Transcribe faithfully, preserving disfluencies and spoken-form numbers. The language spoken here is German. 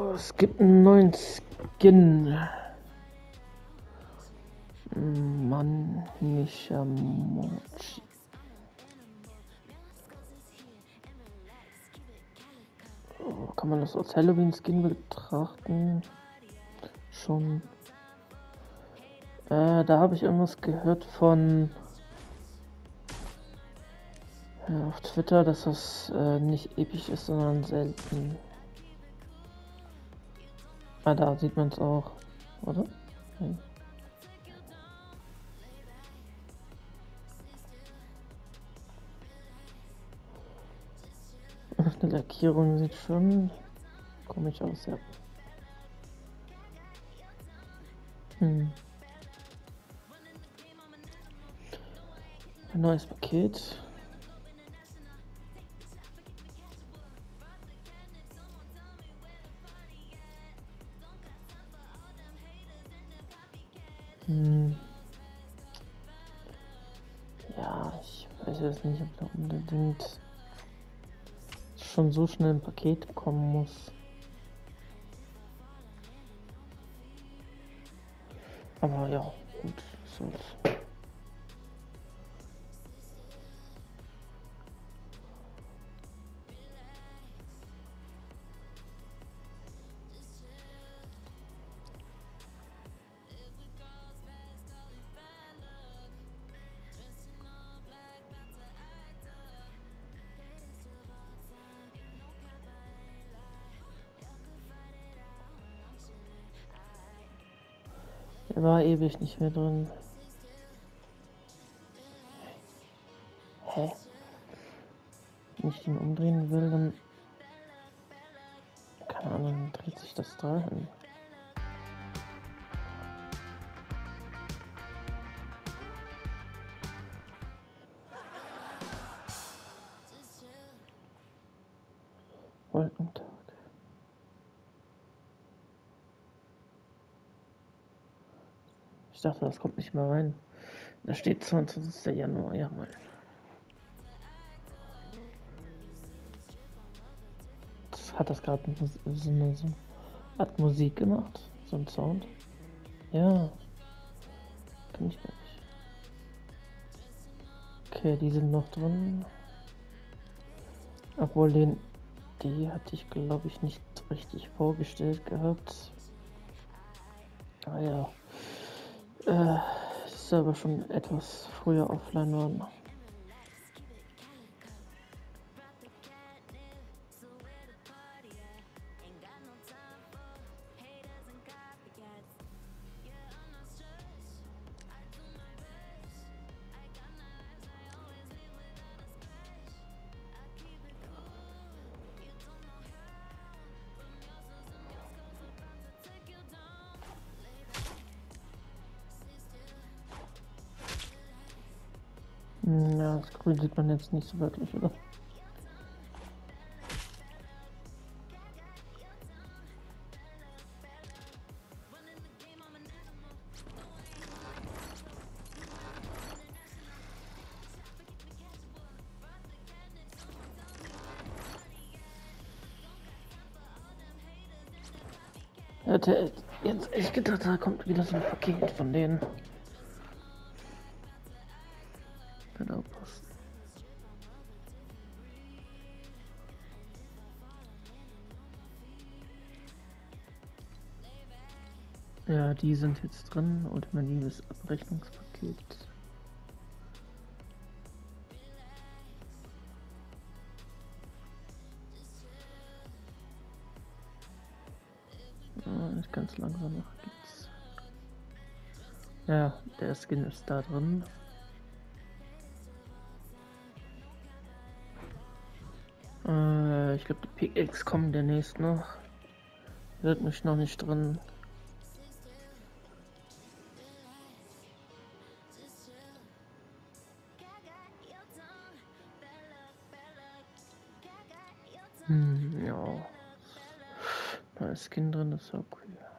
Es gibt einen neuen Skin. Mann, Nishamochi. Oh, kann man das als Halloween-Skin betrachten? Schon. Äh, da habe ich irgendwas gehört von ja, auf Twitter, dass das äh, nicht episch ist, sondern selten. Ah, da sieht man es auch, oder? Okay. Die Lackierung sieht schon komisch aus, ja. Hm. Ein neues Paket. Hm. Ja, ich weiß jetzt nicht, ob da unbedingt schon so schnell ein Paket kommen muss. Aber ja, gut, so. Er war ewig nicht mehr drin. Hä? Wenn ich den umdrehen will, dann keine Ahnung, dann dreht sich das dahin. Wolkentag. Ich dachte, das kommt nicht mal rein. Da steht zwanzigster Januar, ja mal. Das hat das gerade so eine so Art Musik gemacht, so ein Sound. Ja, kann ich gar nicht. Okay, die sind noch drin. Obwohl den, die hatte ich glaube ich nicht richtig vorgestellt gehabt. Ah ja. Äh, ist aber schon etwas früher offline worden. Ja, das Grün sieht man jetzt nicht so wirklich, oder? Ich hätte jetzt echt gedacht, da kommt wieder so ein Paket von denen. Könnte auch passen. Ja, die sind jetzt drin. Ultimatives Abrechnungspaket. Ja, ganz langsam noch geht's. Ja, der Skin ist da drin. Äh, ich glaube, die P X kommen demnächst noch. Wird mich noch nicht drin. Hm, ja. Da ist Skin drin, das ist auch cool.